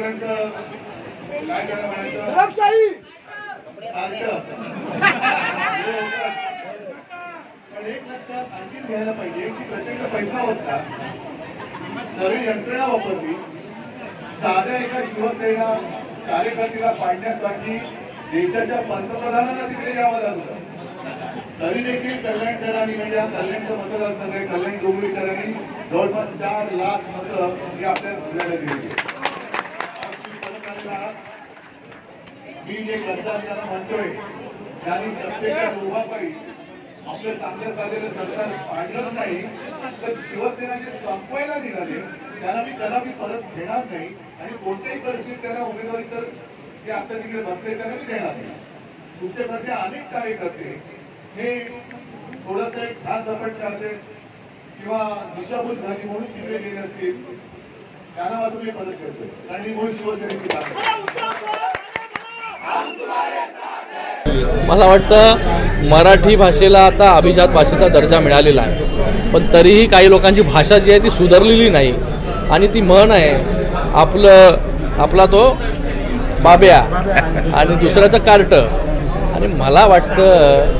शेतकऱ्यांचं काय करायला म्हणायचं पण एक लक्षात आणखी घ्यायला पाहिजे की प्रचंड पैसा होता, सर्व यंत्रणा वापरली, साध्या एका शिवसेना कार्यकर्त्याला पाडण्यासाठी देशाच्या पंतप्रधानांना तिकडे यावं लागलं, तरी देखील कल्याणकरांनी म्हणजे हा कल्याणचं मतदारसंघ आहे, कल्याण डोंबिवलीकरांनी जवळपास 4 लाख मतं ही आपल्या भरण्याला दिली. मी जे गद्दार ज्याला म्हणतोय त्यांनी सत्तेच्या लोभापायी आपलं चांगलं झालेलं सरकार पाडलंच नाही, तर शिवसेना जे संपवायला निघाले त्यांना मी कदापि परत घेणार नाही आणि कोणत्याही परिस्थितीत त्यांना उमेदवारी तर जे आता तिकडे बसले त्यांना मी देणार नाही. तुमच्यासारखे अनेक कार्यकर्ते हे थोडस एक खास झपटचे असेल किंवा दिशाभूल झाली म्हणून तिकडे गेले असतील, त्यांना मात्र मी मदत करतोय कारण ही मूळ शिवसेनेची बात. मला वाटतं मराठी भाषेला आता अभिजात भाषेचा दर्जा मिळालेला आहे, पण तरीही काही लोकांची भाषा जी आहे ती सुधारलेली नाही आणि ती म्हण आहे आपला तो बाब्या आणि दुसऱ्याचं कार्ट. आणि मला वाटतं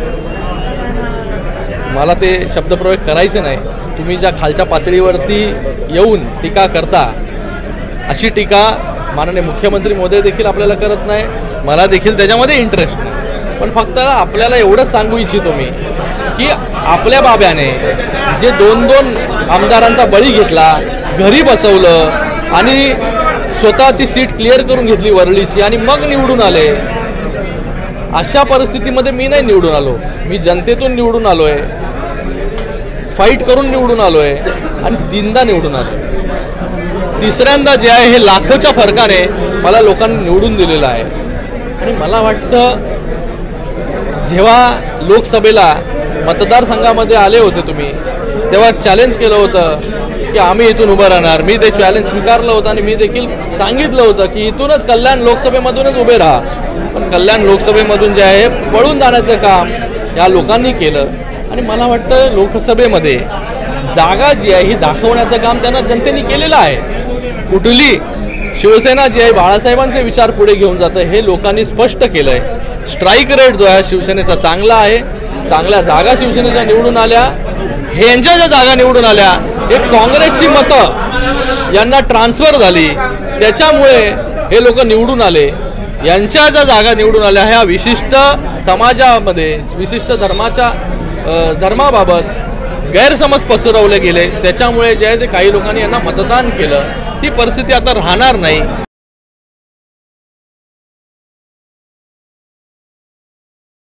मला ते शब्दप्रयोग करायचे नाही. तुम्ही ज्या खालच्या पातळीवरती येऊन टीका करता अशी टीका माननीय मुख्यमंत्री महोदय देखील आपल्याला करत नाही, मला देखील त्याच्यामध्ये इंटरेस्ट नाही. पण फक्त आपल्याला एवढंच सांगू इच्छितो मी की आपल्या बाब्याने जे 2-2 आमदारांचा बळी घेतला, घरी बसवलं आणि स्वतः ती सीट क्लिअर करून घेतली वरळीची आणि मग निवडून आले, अशा परिस्थितीमध्ये मी नाही निवडून आलो. मी जनतेतून निवडून आलोय, फाईट करून निवडून आलोय आणि 3दा निवडून आलोय. तिसऱ्यांदा जे आहे हे लाखोच्या फरकाने मला लोकांनी निवडून दिलेलं आहे. आणि मला वाटतं जेव्हा लोकसभेला मतदारसंघामध्ये आले होते तुम्ही तेव्हा चॅलेंज केलं होतं की आम्ही इथून उभं राहणार. मी ते चॅलेंज स्वीकारलं होतं आणि मी देखील सांगितलं होतं की इथूनच कल्याण लोकसभेमधूनच उभे राहा. पण कल्याण लोकसभेमधून जे आहे पळून जाण्याचं काम या लोकांनी केलं. आणि मला वाटतं लोकसभेमध्ये जागा जी आहे ही दाखवण्याचं काम त्यांना जनतेने केलेलं आहे. कुठली शिवसेना जी आहे बाळासाहेबांचे विचार पुढे घेऊन जातं हे लोकांनी स्पष्ट केलंय. स्ट्राईक रेट जो आहे शिवसेनेचा चांगला आहे, चांगल्या जागा शिवसेनेच्या निवडून आल्या. हे यांच्या ज्या जागा निवडून आल्या हे काँग्रेसची मतं यांना ट्रान्सफर झाली, त्याच्यामुळे हे लोक निवडून आले. यांच्या ज्या जागा निवडून आल्या ह्या विशिष्ट समाजामध्ये विशिष्ट धर्माबाबत गैरसमज पसरवले गेले, त्याच्यामुळे जे आहे ते काही लोकांनी यांना मतदान केलं. ती परिस्थिती आता राहणार नाही.